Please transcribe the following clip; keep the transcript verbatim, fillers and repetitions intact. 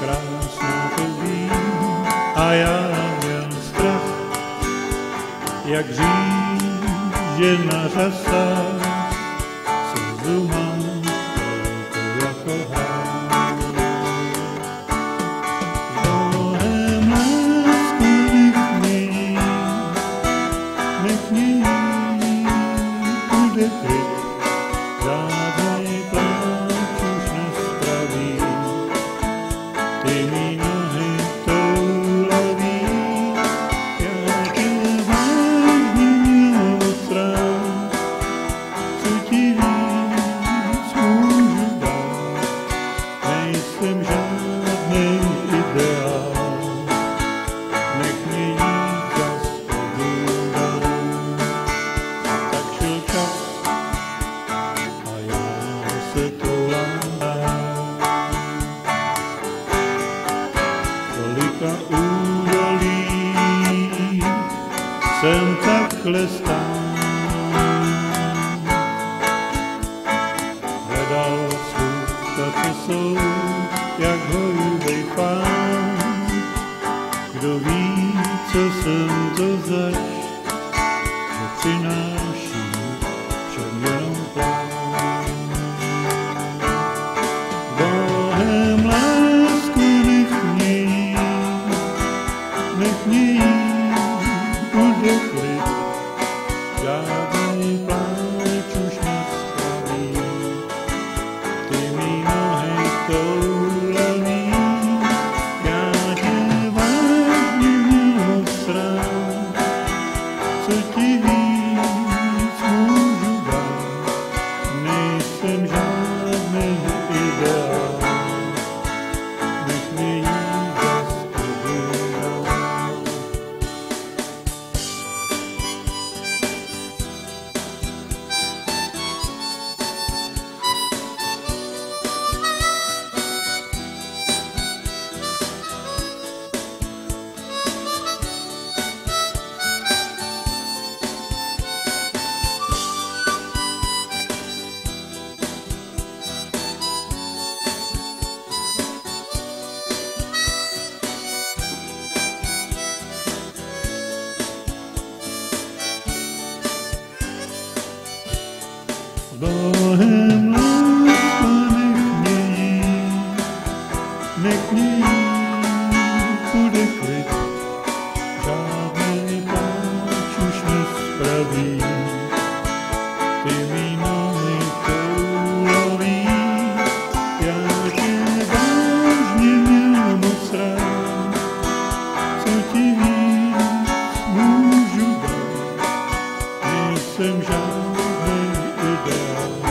krásná to ví, a já měl strach, jak řížena řasa se zumám velkou jako hrál. Sbohem lásku nechní, nechní, bude klid, žádnej pláč už nespraví. Ty mý nohy toulaví, já tě vážně měl moc rád. Co ti víc můžu dát, nejsem žádnej ideál. Nech mě jít zas tebou dál. Tak šel čas a já se toulám dál. Kolika údolí jsem takhle stál. Hledal slucha, co jsou, jak hojivej pán. Kdo ví, co jsem to zač, že přináší všem jenom plán. Sbohem lásku nechní, nechní, bude klid, žádnej pláč už nespraví. Ty mý nohy toulaví, já tě vážně měl moc rád. Co ti víc můžu dát, nejsem žádnej ideál. Nech mě jít zas tebou dál. Sbohem láska nech mě jít, nech mě jít, bude klid, žádnej pláč už nespraví. Ty mý nohy toulaví, já tě vážně měl moc rád. Co ti víc můžu dát, nejsem žádnej ideál.